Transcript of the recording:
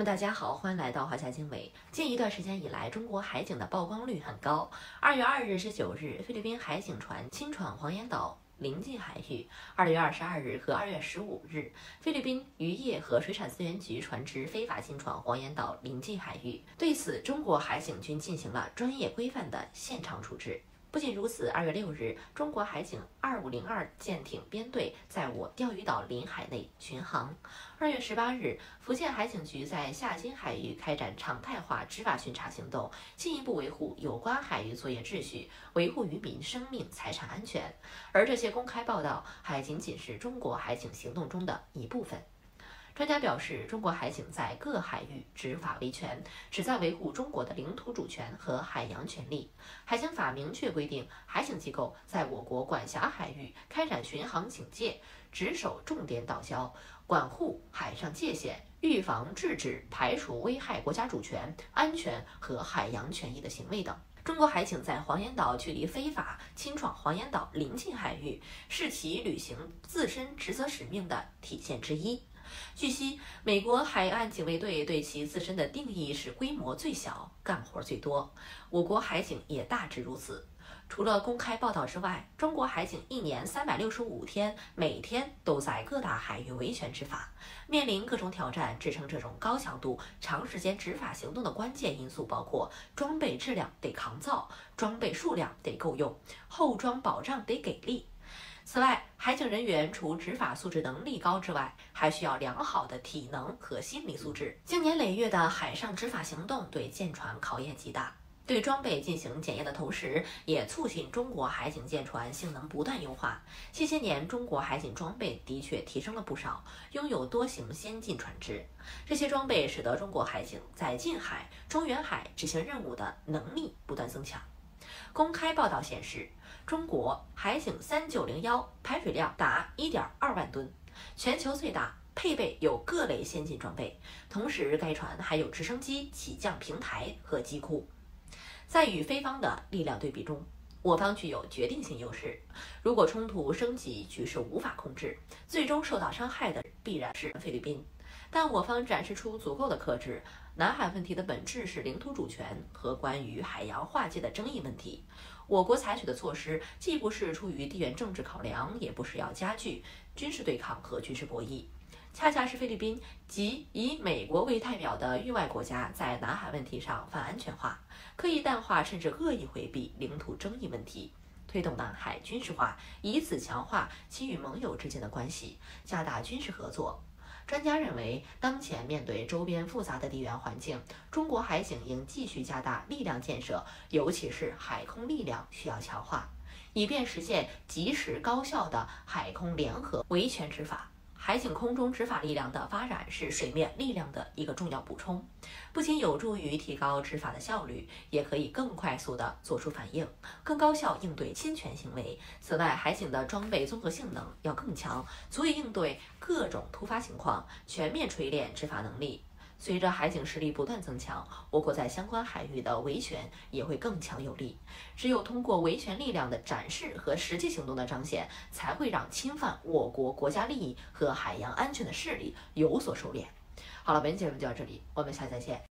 大家好，欢迎来到华夏经纬。近一段时间以来，中国海警的曝光率很高。2月2日至9日，菲律宾海警船侵闯黄岩岛临近海域。2月22日和2月15日，菲律宾渔业和水产资源局船只非法侵闯黄岩岛临近海域。对此，中国海警军进行了专业规范的现场处置。不仅如此，2月6日，中国海警2502舰艇编队在我钓鱼岛领海内巡航。2月18日，福建海警局在夏金海域开展常态化执法巡查行动，进一步维护有关海域作业秩序，维护渔民生命财产安全。而这些公开报道还仅仅是中国海警行动中的一部分。专家表示，中国海警在各海域执法维权，旨在维护中国的领土主权和海洋权利。海警法明确规定，海警机构在我国管辖海域开展巡航警戒，值守重点岛礁，管护海上界限，预防、制止、排除危害国家主权、安全和海洋权益的行为等。中国海警在黄岩岛距离非法侵闯黄岩岛临近海域，是其履行自身职责使命的体现之一。据悉，美国海岸警卫队对其自身的定义是规模最小、干活最多，我国海警也大致如此。除了公开报道之外，中国海警一年365天，每天都在各大海域维权执法，面临各种挑战。支撑这种高强度、长时间执法行动的关键因素包括装备质量得抗造，装备数量得够用，后装保障得给力。此外，海警人员除执法素质能力高之外，还需要良好的体能和心理素质。经年累月的海上执法行动对舰船考验极大，对装备进行检验的同时，也促进中国海警舰船性能不断优化。近些年，中国海警装备的确提升了不少，拥有多型先进船只。这些装备使得中国海警在近海、中远海执行任务的能力不断增强。公开报道显示，中国海警3901排水量达1.2万吨，全球最大，配备有各类先进装备。同时，该船还有直升机起降平台和机库。在与菲方的力量对比中，我方具有决定性优势。如果冲突升级，局势无法控制，最终受到伤害的必然是菲律宾。但我方展示出足够的克制。南海问题的本质是领土主权和关于海洋划界的争议问题。我国采取的措施既不是出于地缘政治考量，也不是要加剧军事对抗和军事博弈，恰恰是菲律宾及以美国为代表的域外国家在南海问题上泛安全化，刻意淡化甚至恶意回避领土争议问题，推动南海军事化，以此强化其与盟友之间的关系，加大军事合作。专家认为，当前面对周边复杂的地缘环境，中国海警应继续加大力量建设，尤其是海空力量需要强化，以便实现及时高效的海空联合维权执法。海警空中执法力量的发展是水面力量的一个重要补充，不仅有助于提高执法的效率，也可以更快速地做出反应，更高效应对侵权行为。此外，海警的装备综合性能要更强，足以应对各种突发情况，全面锤炼执法能力。随着海警实力不断增强，我国在相关海域的维权也会更强有力。只有通过维权力量的展示和实际行动的彰显，才会让侵犯我国国家利益和海洋安全的势力有所收敛。好了，本期节目就到这里，我们下次再见。